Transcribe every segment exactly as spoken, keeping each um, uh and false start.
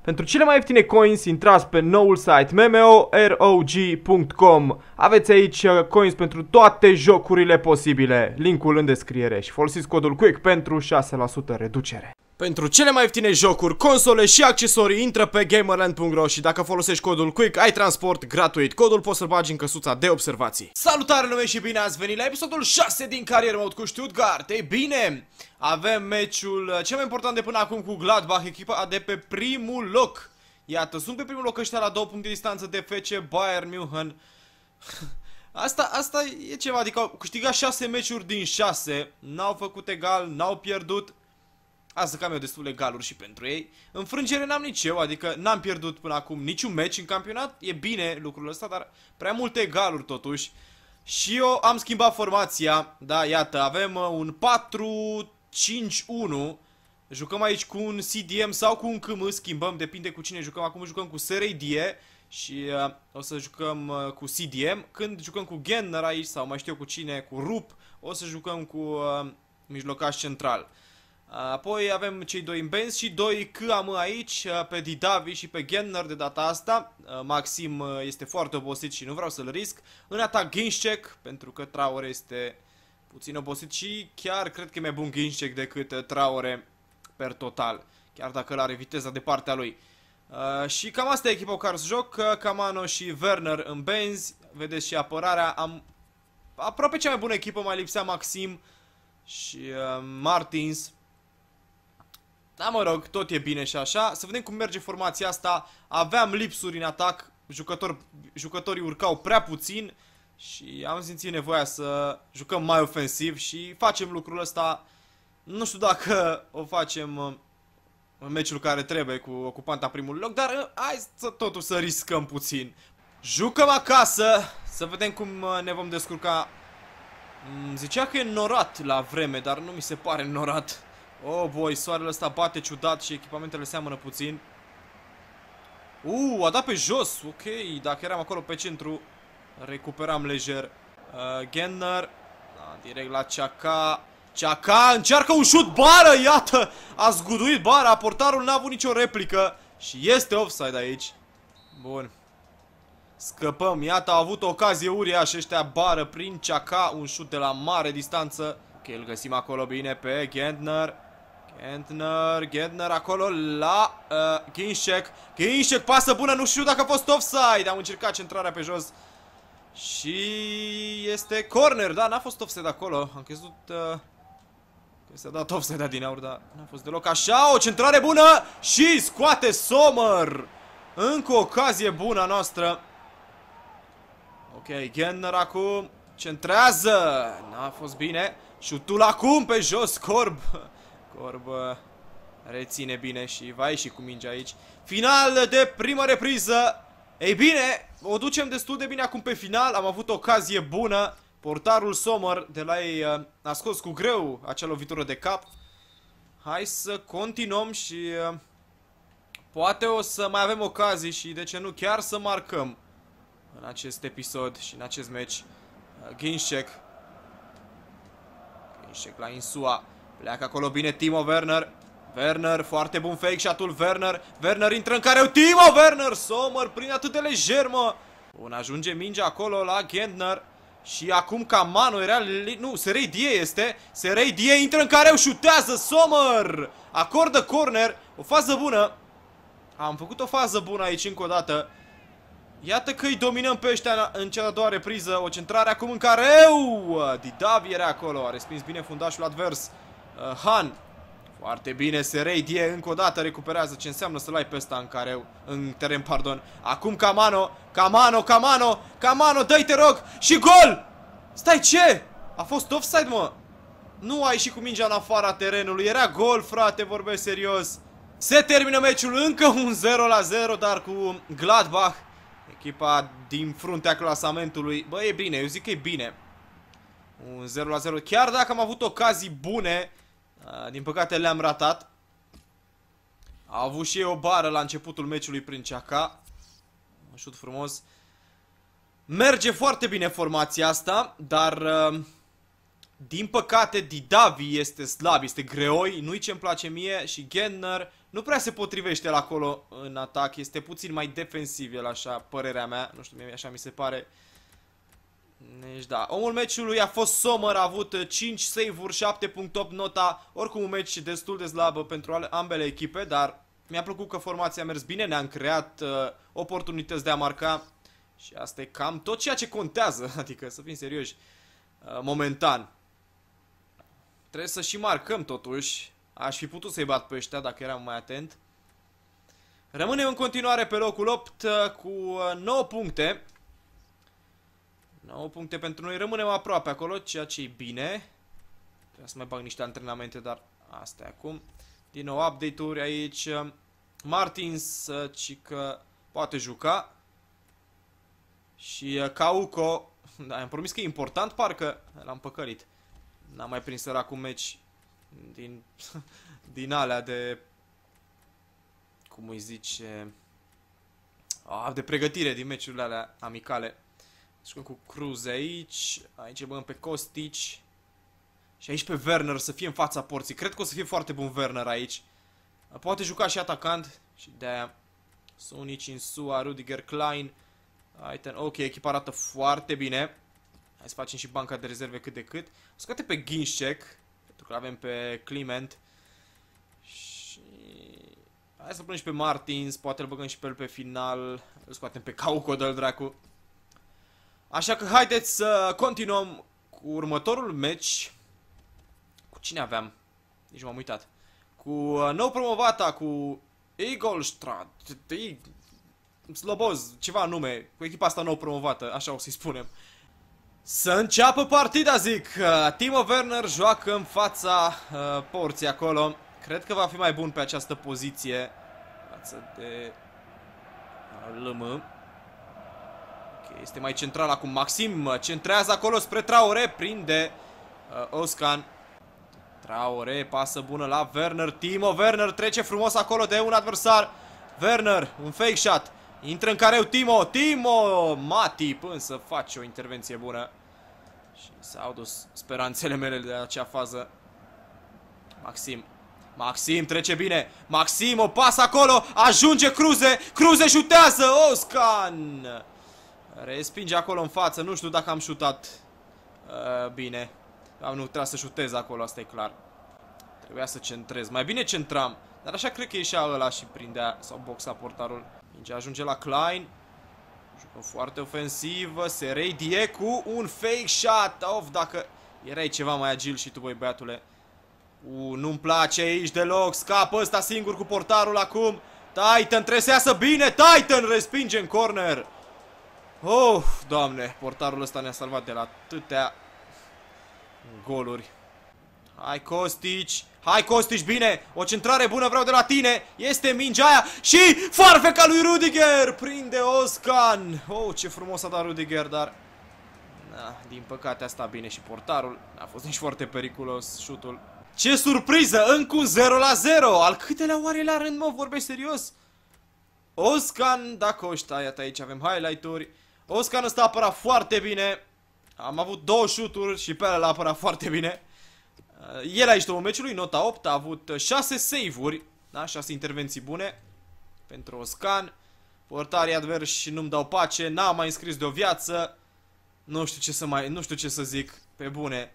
Pentru cele mai ieftine coins, intrați pe noul site M M O R O G punct com. Aveți aici coins pentru toate jocurile posibile. Linkul în descriere și folosiți codul QUICK pentru șase la sută reducere. Pentru cele mai ieftine jocuri, console și accesorii, intră pe gamerland punct ro și dacă folosești codul QUICK, ai transport gratuit. Codul poți să-l bagi în căsuța de observații. Salutare lume și bine ați venit la episodul șase din Career Mode cu Stuttgart. Ei bine, avem meciul cel mai important de până acum cu Gladbach, echipa de pe primul loc. Iată, sunt pe primul loc ăștia la două puncte distanță de F C Bayern München. Asta, asta e ceva, adică au câștigat șase meciuri din șase, n-au făcut egal, n-au pierdut. Asta cam eu destule galuri și pentru ei. Înfrângere n-am nici eu, adică n-am pierdut până acum niciun meci în campionat. E bine lucrul ăsta, dar prea multe galuri totuși. Și eu am schimbat formația. Da, iată, avem un patru cinci unu. Jucăm aici cu un C D M sau cu un C M, schimbăm, depinde cu cine jucăm. Acum jucăm cu S R I D E și uh, o să jucăm uh, cu C D M. Când jucăm cu Genner aici sau mai știu cu cine, cu Rup, o să jucăm cu uh, mijlocaș central. Apoi avem cei doi în bench și doi C A M aici, pe Didavi și pe Genner de data asta. Maxim este foarte obosit și nu vreau să-l risc. În atac Ginczek, pentru că Traore este puțin obosit și chiar cred că e mai bun Ginczek decât Traore per total. Chiar dacă îl are viteza de partea lui. Uh, și cam asta e echipa cu care să joc, Camano și Werner în benzi. Vedeți și apărarea, am aproape cea mai bună echipă, mai lipsea Maxim și uh, Martins. Da, mă rog, tot e bine și așa. Să vedem cum merge formația asta. Aveam lipsuri în atac, jucători, jucătorii urcau prea puțin și am simțit nevoia să jucăm mai ofensiv și facem lucrul ăsta. Nu știu dacă o facem în meciul care trebuie cu ocupanta primul loc, dar hai să totuși să riscăm puțin. Jucăm acasă, să vedem cum ne vom descurca. Zicea că e norat la vreme, dar nu mi se pare norat. Oh, boy, soarele ăsta bate ciudat și echipamentele seamănă puțin. Uh, a dat pe jos, ok, dacă eram acolo pe centru, recuperam lejer. uh, Genner, da, direct la Ceaca. Ceaca încearcă un șut, bară, iată, a zguduit bara, portarul n-a avut nicio replică și este offside aici. Bun. Scăpăm, iată, a avut o ocazie uriașă ăștia, bară prin Ceaca, un șut de la mare distanță. Ok, îl găsim acolo bine pe Gentner. Gentner, Gentner acolo la uh, Ginczek. Ginczek, pasă bună, nu știu dacă a fost offside. Am încercat centrarea pe jos și este corner, da, n-a fost offside acolo. Am crezut uh, că s-a dat offside din aur, dar n-a fost deloc așa. O centrare bună și scoate Sommer. Încă o ocazie bună a noastră. Ok, Gentner acum centrează, n-a fost bine. Șutul acum pe jos, Corb. Corb reține bine și va ieși cu mingea aici. Final de primă repriză. Ei bine, o ducem destul de bine acum pe final. Am avut o ocazie bună. Portarul Sommer de la ei a scos cu greu acea lovitură de cap. Hai să continuăm și poate o să mai avem ocazii și de ce nu chiar să marcăm în acest episod și în acest meci. Ginczek. Ginczek la Insua. Pleacă acolo bine Timo Werner. Werner, foarte bun fake shot-ul Werner. Werner intră în careu. Timo Werner, Sommer, prin atât de lejer, mă. Bun, ajunge mingea acolo la Gentner. Și acum Camano era... Nu, S R I D E este. S R I D E intră în careu, șutează Sommer. Acordă corner. O fază bună. Am făcut o fază bună aici încă o dată. Iată că îi dominăm pe ăștia în cea de-a doua repriză. O centrare acum în careu. Didavi era acolo. A respins bine fundașul advers. Uh, Han. Foarte bine, S R I D E încă o dată recuperează. Ce înseamnă să-l ai pe ăsta în careu, în teren, pardon. Acum Camano, Camano, Camano, Camano, dă-i te rog. Și gol! Stai, ce? A fost offside, mă? Nu a ieșit cu mingea în afara terenului. Era gol, frate, vorbesc serios. Se termină meciul, încă un zero la zero, dar cu Gladbach, echipa din fruntea clasamentului. Bă, e bine, eu zic că e bine. Un zero la zero, chiar dacă am avut ocazii bune, din păcate le-am ratat. A avut și ei o bară la începutul meciului prin Ceaca. Un șut frumos. Merge foarte bine formația asta, dar din păcate Didavi este slab, este greoi, nu-i ce-mi place mie. Și Genner nu prea se potrivește la acolo în atac. Este puțin mai defensiv el, așa, părerea mea. Nu știu, mie așa mi se pare. Deci da, omul meciului a fost Sommer, a avut cinci save-uri, șapte punct opt nota. Oricum un meci destul de slab pentru ambele echipe, dar mi-a plăcut că formația a mers bine. Ne-am creat uh, oportunități de a marca. Și asta e cam tot ceea ce contează, adică să fim serioși, uh, momentan. Trebuie să și marcăm totuși. Aș fi putut să-i bat pe ăștia dacă eram mai atent. Rămânem în continuare pe locul opt uh, cu uh, nouă puncte. nouă puncte pentru noi, rămânem aproape acolo, ceea ce e bine. Trebuie să mai bag niște antrenamente, dar asta e acum. Din nou update-uri aici. Martins, ci că poate juca. Și Cauco, da, am promis că e important, parcă l-am păcălit. N-am mai prins săracul meci din, din alea de, cum îi zice, ah, de pregătire din meciurile alea amicale. Jucăm cu Cruz aici. Aici băgăm pe Kostic. Și aici pe Werner să fie în fața porții. Cred că o să fie foarte bun Werner aici. Poate juca și atacant. Și de-aia Sonic în S U A, Rudiger, Klein. Aiten. Ok, echipa arată foarte bine. Hai să facem și banca de rezerve cât de cât. Scoate pe Ginczek, pentru că avem pe Clement. Și hai să punem și pe Martins. Poate îl băgăm și pe el pe final. Îl scoatem pe Cauco, dă-l dracu. Așa că haideți să continuăm cu următorul meci. Cu cine aveam? Nici m-am uitat. Cu uh, nou promovata, cu Ingolstadt, Sloboz, ceva nume. Cu echipa asta nou promovată, așa o să-i spunem. Să înceapă partida, zic. uh, Timo Werner joacă în fața uh, porții acolo. Cred că va fi mai bun pe această poziție față de uh, L M. Este mai central acum. Maxim centrează acolo spre Traore. Prinde uh, Oscan. Traore, pasă bună la Werner. Timo Werner trece frumos acolo de un adversar. Werner, un fake shot. Intră în careu Timo. Timo Matip însă face o intervenție bună. Și s-au dus speranțele mele de acea fază. Maxim. Maxim trece bine. Maxim o pasă acolo. Ajunge Cruze. Cruze șutează. Oscan respinge acolo în față. Nu știu dacă am șutat uh, bine. Am, nu trebuia să șutez acolo, asta e clar. Trebuia să centrez. Mai bine centram. Dar așa cred că ieșea ăla și prindea sau boxa portarul. Mingea ajunge la Klein. Jucăm foarte ofensivă. Se redie cu un fake shot. Of, dacă erai ceva mai agil și tu, băi, băiatule. Uh, nu-mi place aici deloc. Scapă ăsta singur cu portarul acum. Titan trebuie să iasă bine. Titan respinge în corner. Oh, doamne, portarul ăsta ne-a salvat de la atâtea goluri. Hai Kostic. Hai Kostic, bine. O centrare bună vreau de la tine. Este mingea aia și farfeca lui Rudiger. Prinde Oscan. Oh, ce frumos a dat Rudiger, dar na, din păcate a stat bine și portarul. N-a fost nici foarte periculos șutul. Ce surpriză, încă un zero la zero. Al câtelea oare la rând, mă, vorbești serios? Oscan da Costa, iată aici avem highlight-uri. Oscan ăsta a apărat foarte bine. Am avut două shoot-uri și pe ăla l-a apărat foarte bine. El aici domnul meciului, nota opt, a avut șase save-uri, da? șase intervenții bune pentru Oscan. Portarii adversi nu-mi dau pace, n-am mai înscris de o viață. Nu știu ce să mai, nu știu ce să zic, pe bune.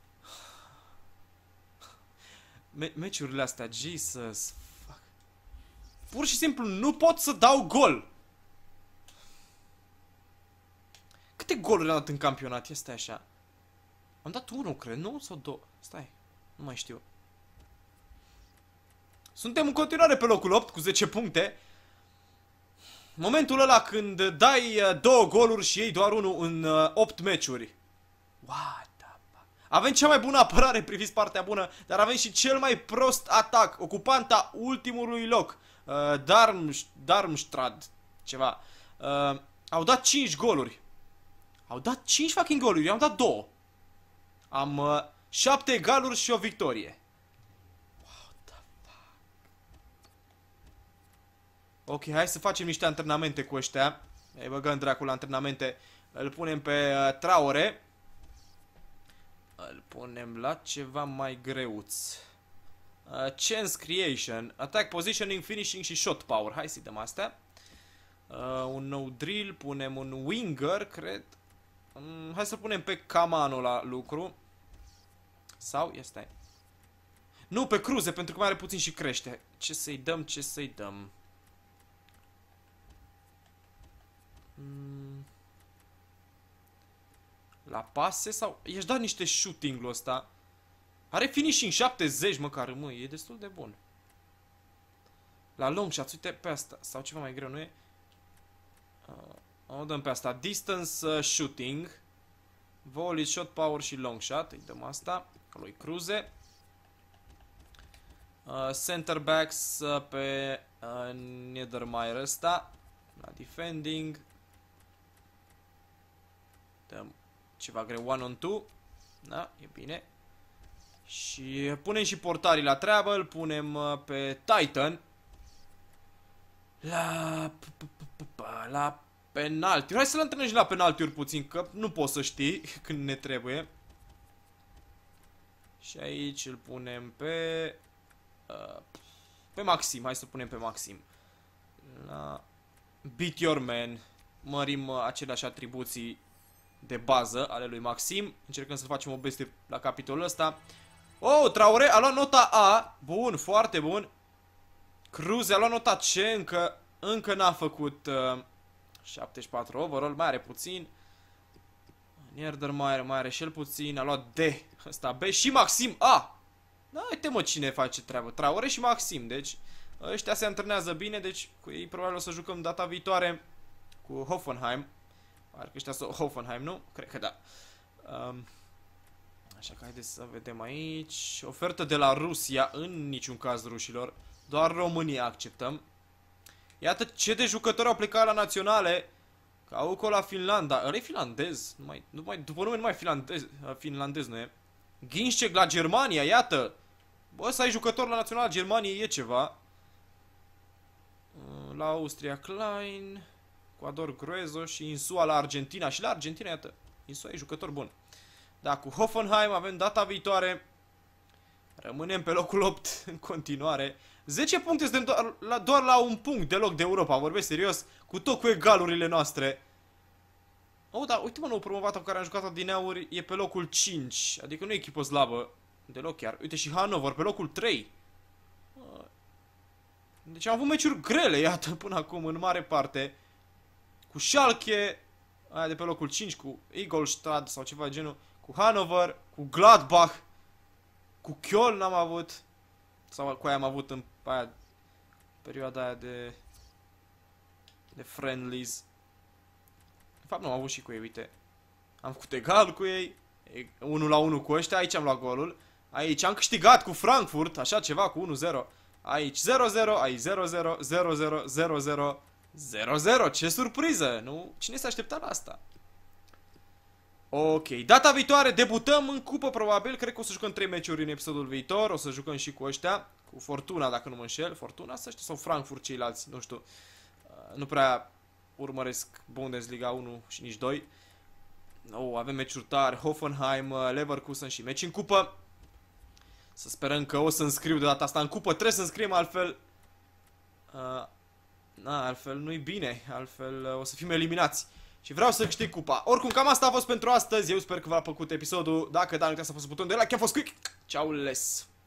Me meciurile astea, Jesus, fuck. Pur și simplu nu pot să dau gol. Câte goluri am dat în campionat? Este așa. Am dat unul, cred, nu? Sau două? Stai, nu mai știu. Suntem în continuare pe locul opt cu zece puncte. Momentul ăla când dai două goluri și iei doar unul în opt meciuri. What the fuck? Avem cea mai bună apărare, priviți partea bună, dar avem și cel mai prost atac. Ocupanta ultimului loc. Uh, Darmstadt, ceva. Uh, au dat cinci goluri. Au dat cinci fucking goluri, eu am dat două. Am uh, șapte egaluri și o victorie. What the fuck? Ok, hai să facem niște antrenamente cu ăștia. Îi băgăm dracu la antrenamente. Îl punem pe uh, Traore. Îl punem la ceva mai greuț. Uh, chance creation, attack positioning, finishing și shot power. Hai să dăm astea. Uh, un nou drill, punem un winger, cred. Um, hai să punem pe Camano la lucru. Sau, ia stai. Nu, pe cruze, pentru că mai are puțin și crește. Ce să-i dăm, ce să-i dăm? Mm. La pase sau... I-aș da niște shooting-ul ăsta. Are finishing șaptezeci măcar, mă, e destul de bun. La long shots, uite pe asta. Sau ceva mai greu, nu e? Uh, o dăm pe asta. Distance uh, shooting. Volley, shot power și long shot. Îi dăm asta. Lui Cruze. Uh, center backs uh, pe uh, Niedermayer ăsta. La defending. Dăm ceva greu. One on two. Da, e bine. Și punem și portarii la treabă. Îl punem uh, pe Titan. La... La penalti. Hai să-l antrenăm și la penaltiuri puțin, că nu poți să știi când ne trebuie. Și aici îl punem pe... Uh, pe Maxim. Hai să punem pe Maxim. La... Beat your man. Mărim uh, aceleași atribuții de bază ale lui Maxim. Încercăm să facem o bestie la capitolul ăsta. Oh, Traore a luat nota A. Bun, foarte bun. Cruze a luat nota C. Încă, încă n-a făcut uh, șaptezeci și patru overall. Mai are puțin. Niedermayer mai are și el puțin. A luat D. Ăsta B. Și Maxim A. Da, uite mă cine face treabă. Traore și Maxim. Deci ăștia se antrenează bine. Deci cu ei probabil o să jucăm data viitoare cu Hoffenheim. Parcă ăștia sunt Hoffenheim, nu? Cred că da. Um, așa că haideți să vedem aici. Ofertă de la Rusia. În niciun caz rușilor. Doar România acceptăm. Iată ce de jucători au plecat la naționale. Cauco la Finlanda. Ăla e finlandez. Nu mai, nu mai, după nume nu mai finlandez, finlandez nu e. Ginczek la Germania, iată. Bă, să ai jucător la național Germaniei e ceva. La Austria Klein. Ecuador Gruezo și Insua la Argentina. Și la Argentina, iată. Insua e jucător bun. Da, cu Hoffenheim avem data viitoare. Rămânem pe locul opt în continuare. zece puncte, suntem doar la, doar la un punct de loc de Europa. Vorbesc serios. Cu tot cu egalurile noastre. Oh, da, uite mă, nou promovat cu care am jucat adineauri e pe locul cinci. Adică nu e echipă slabă. Deloc chiar. Uite și Hannover pe locul trei. Deci am avut meciuri grele, iată, până acum, în mare parte. Cu Schalke, aia de pe locul cinci, cu Ingolstadt sau ceva de genul. Cu Hannover, cu Gladbach. Cu Köln am avut. Sau cu aia am avut în aia, perioada aia de de friendlies. De fapt nu am avut și cu ei, uite. Am făcut egal cu ei. unu la unu cu ăștia, aici am luat golul. Aici am câștigat cu Frankfurt, așa ceva, cu unu zero. Aici zero zero, aici zero zero, zero zero, zero zero, zero zero. Ce surpriză, nu? Cine s-a așteptat la asta? Ok, data viitoare debutăm în cupă probabil. Cred că o să jucăm trei meciuri în episodul viitor. O să jucăm și cu ăștia. Cu Fortuna, dacă nu mă înșel. Fortuna să știu, sau Frankfurt ceilalți, nu știu. Nu prea urmăresc Bundesliga unu și nici doi. Oh, avem meciuri tari. Hoffenheim, Leverkusen și meci în cupă. Să sperăm că o să înscriu de data asta în cupă. Trebuie să înscriem, altfel uh, na, altfel nu-i bine. Altfel uh, o să fim eliminați. Și vreau să câștig cupa. Oricum, cam asta a fost pentru astăzi. Eu sper că v-a plăcut episodul. Dacă da, nu uitați să apăsați butonul de like. Am fost Quick. Ciao les.